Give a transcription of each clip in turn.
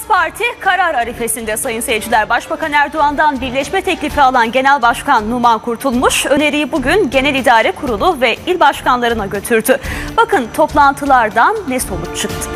Parti karar arifesinde sayın seyirciler. Başbakan Erdoğan'dan birleşme teklifi alan Genel Başkan Numan Kurtulmuş öneriyi bugün Genel İdare Kurulu ve il başkanlarına götürdü. Bakın toplantılardan ne sonuç çıktı.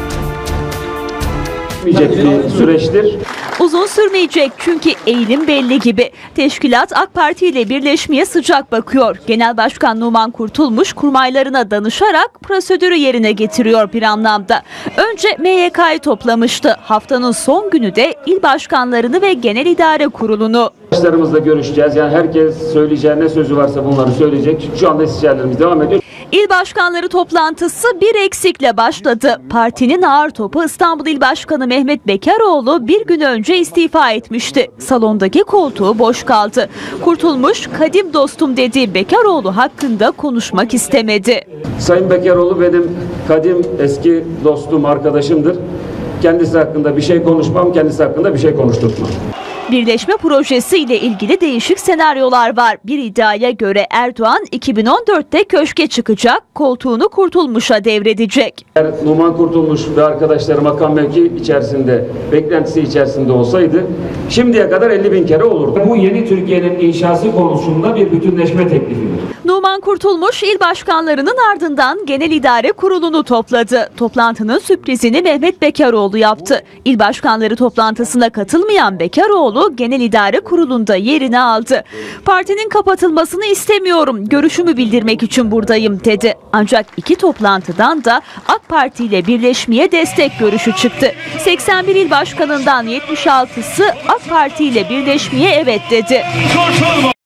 Bir süreçtir. Uzun sürmeyecek çünkü eğilim belli gibi. Teşkilat AK Parti ile birleşmeye sıcak bakıyor. Genel Başkan Numan Kurtulmuş kurmaylarına danışarak prosedürü yerine getiriyor bir anlamda. Önce MYK'yı toplamıştı. Haftanın son günü de il başkanlarını ve Genel İdare Kurulu'nu. Arkadaşlarımızla görüşeceğiz. Yani herkes söyleyeceği ne sözü varsa bunları söyleyecek. Şu anda istişarelerimiz devam ediyor. İl başkanları toplantısı bir eksikle başladı. Partinin ağır topu İstanbul İl Başkanı Mehmet Bekaroğlu bir gün önce istifa etmişti. Salondaki koltuğu boş kaldı. Kurtulmuş, kadim dostum dediği Bekaroğlu hakkında konuşmak istemedi. Sayın Bekaroğlu benim kadim eski dostum, arkadaşımdır. Kendisi hakkında bir şey konuşmam, kendisi hakkında bir şey konuşturtmam. Birleşme projesi ile ilgili değişik senaryolar var. Bir iddiaya göre Erdoğan 2014'te köşke çıkacak, koltuğunu Kurtulmuş'a devredecek. Eğer Numan Kurtulmuş ve arkadaşları makam mevki içerisinde, beklentisi içerisinde olsaydı şimdiye kadar 50.000 kere olurdu. Bu yeni Türkiye'nin inşası konusunda bir bütünleşme teklifidir. Numan Kurtulmuş il başkanlarının ardından Genel İdare Kurulu'nu topladı. Toplantının sürprizini Mehmet Bekaroğlu yaptı. İl başkanları toplantısına katılmayan Bekaroğlu Genel İdare Kurulu'nda yerini aldı. Partinin kapatılmasını istemiyorum, görüşümü bildirmek için buradayım dedi. Ancak iki toplantıdan da AK Parti ile birleşmeye destek görüşü çıktı. 81 il başkanından 76'sı AK Parti ile birleşmeye evet dedi.